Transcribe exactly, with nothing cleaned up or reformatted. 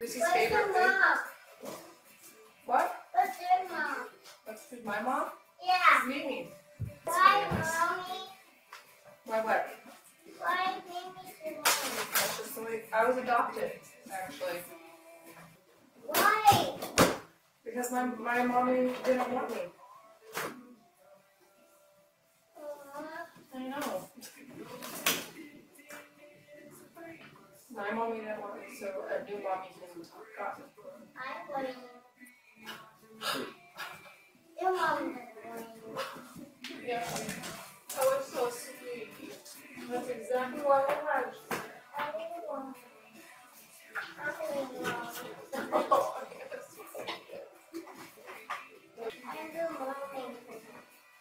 Lucy's favorite food. What? What's your mom? What's my mom? Yeah. Mimi. Why, mommy? Why what? Why Mimi's your mommy? That's just the way I was adopted, actually. Why? Because my my mommy didn't want me. I know. My mommy didn't want me, so a new mommy can got me. I want you. Your mom doesn't want you. Yeah. That was so sweet. That's exactly what I had.